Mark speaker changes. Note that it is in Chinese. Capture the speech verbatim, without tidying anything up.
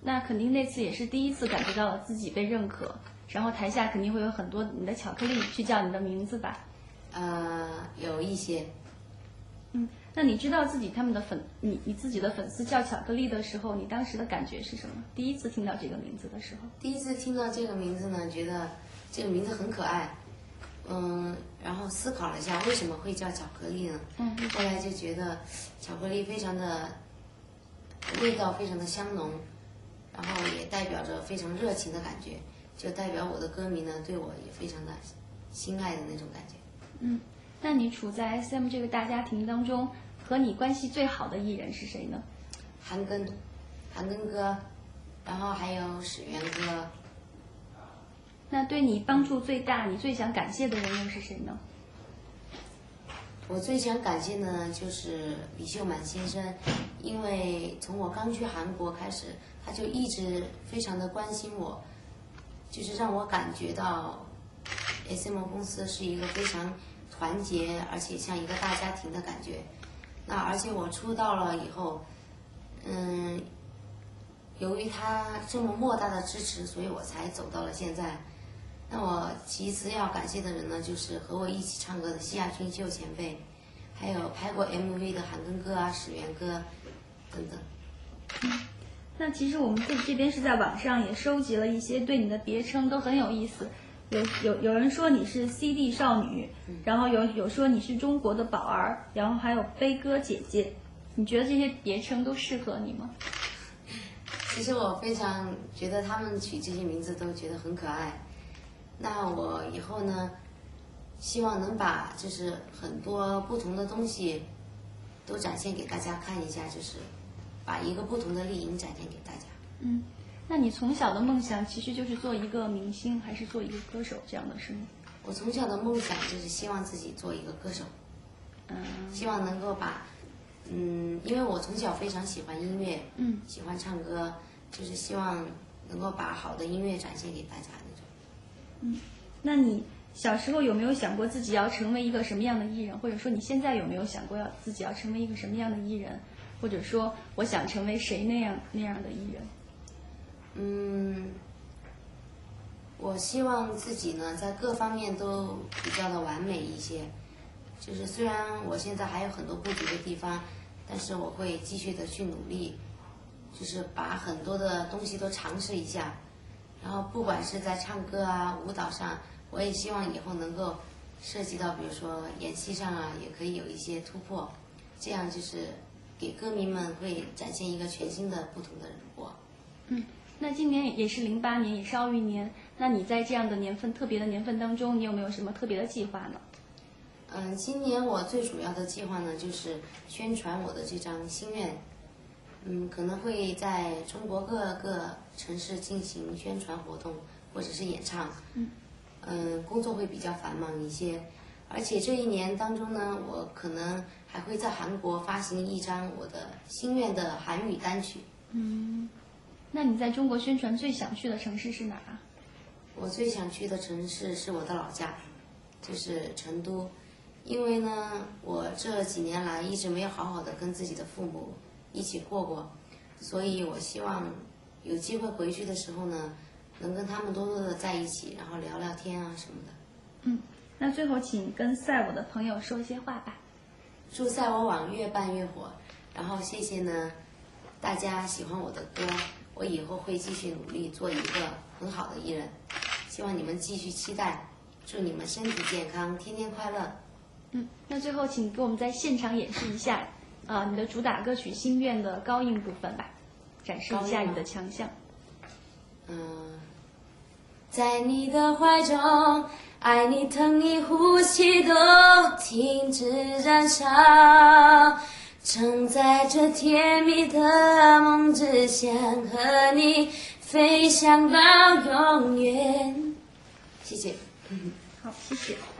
Speaker 1: 那肯定那次也是第一次感觉到了自己被认可，然后台下肯定会有很多你的巧克力去叫你的名字吧？
Speaker 2: 呃，有一些。
Speaker 1: 嗯，那你知道自己他们的粉，你你自己的粉丝叫巧克力的时候，你当时的感觉是什么？第一次听到这个名字的时候？
Speaker 2: 第一次听到这个名字呢，觉得这个名字很可爱，嗯，然后思考了一下为什么会叫巧克力呢？
Speaker 1: 嗯，
Speaker 2: 后来就觉得巧克力非常的味道非常的香浓，然后也代表着非常热情的感觉，就代表我的歌迷呢对我也非常的心爱的那种感觉。
Speaker 1: 嗯，那你处在 S M 这个大家庭当中，和你关系最好的艺人是谁呢？
Speaker 2: 韩庚，韩庚哥，然后还有史源哥。
Speaker 1: 那对你帮助最大、你最想感谢的人又是谁呢？
Speaker 2: 我最想感谢的呢就是李秀满先生，因为从我刚去韩国开始，他就一直非常的关心我，就是让我感觉到 S M 公司是一个非常团结，而且像一个大家庭的感觉。那而且我出道了以后，嗯，由于他这么莫大的支持，所以我才走到了现在。那我其次要感谢的人呢，就是和我一起唱歌的西亚军秀前辈，还有拍过 M V 的韩庚哥啊、史源哥等等。
Speaker 1: 嗯，那其实我们这这边是在网上也收集了一些对你的别称，都很有意思。有有有人说你是 C D 少女，然后有有说你是中国的宝儿，然后还有悲歌姐姐。你觉得这些别称都适合你吗？
Speaker 2: 其实我非常觉得他们取这些名字都觉得很可爱。那我以后呢，希望能把就是很多不同的东西都展现给大家看一下，就是把一个不同的丽颖展现给大家。
Speaker 1: 嗯，那你从小的梦想其实就是做一个明星，还是做一个歌手这样的是吗？
Speaker 2: 我从小的梦想就是希望自己做一个歌手，
Speaker 1: 嗯，
Speaker 2: 希望能够把，嗯，因为我从小非常喜欢音乐，
Speaker 1: 嗯，
Speaker 2: 喜欢唱歌，就是希望能够把好的音乐展现给大家那种。
Speaker 1: 嗯，那你小时候有没有想过自己要成为一个什么样的艺人？或者说你现在有没有想过要自己要成为一个什么样的艺人？或者说我想成为谁那样那样的艺人？
Speaker 2: 嗯，我希望自己呢在各方面都比较的完美一些。就是虽然我现在还有很多不足的地方，但是我会继续的去努力，就是把很多的东西都尝试一下。然后不管是在唱歌啊、舞蹈上，我也希望以后能够涉及到，比如说演戏上啊，也可以有一些突破，这样就是给歌迷们会展现一个全新的、不同的我。
Speaker 1: 嗯，那今年也是零八年，也是奥运年，那你在这样的年份、特别的年份当中，你有没有什么特别的计划呢？
Speaker 2: 嗯，今年我最主要的计划呢，就是宣传我的这张心愿。嗯，可能会在中国各个城市进行宣传活动，或者是演唱。
Speaker 1: 嗯，
Speaker 2: 嗯，工作会比较繁忙一些，而且这一年当中呢，我可能还会在韩国发行一张我的心愿的韩语单曲。
Speaker 1: 嗯，那你在中国宣传最想去的城市是哪儿啊？
Speaker 2: 我最想去的城市是我的老家，就是成都，因为呢，我这几年来一直没有好好的跟自己的父母一起过过，所以我希望有机会回去的时候呢，能跟他们多多的在一起，然后聊聊天啊什么的。
Speaker 1: 嗯，那最后请跟赛我的朋友说一些话吧。
Speaker 2: 祝赛我网越办越火，然后谢谢呢大家喜欢我的歌，我以后会继续努力做一个很好的艺人，希望你们继续期待，祝你们身体健康，天天快乐。
Speaker 1: 嗯，那最后请给我们在现场演示一下啊、呃、你的主打歌曲《心愿》的高音部分吧，展示一下你的强项。
Speaker 2: 嗯，在你的怀中，爱你疼你呼吸都停止燃烧，承载着甜蜜的梦，只想和你飞翔到永远。谢谢。
Speaker 1: 好，谢谢。